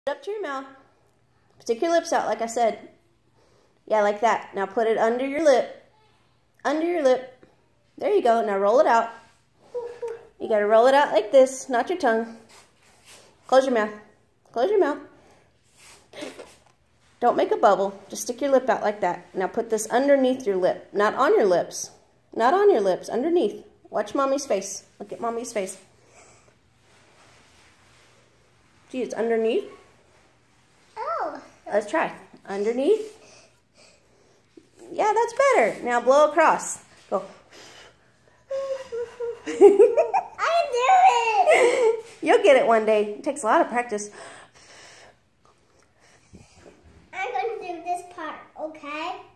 Up to your mouth. Stick your lips out like I said. Yeah, like that. Now put it under your lip. Under your lip. There you go. Now roll it out. You got to roll it out like this, not your tongue. Close your mouth. Close your mouth. Don't make a bubble. Just stick your lip out like that. Now put this underneath your lip. Not on your lips. Not on your lips. Underneath. Watch Mommy's face. Look at Mommy's face. Gee, it's underneath. Oh. Let's try. Underneath. Yeah, that's better. Now blow across. Go. I do it. You'll get it one day. It takes a lot of practice. I'm going to do this part, okay?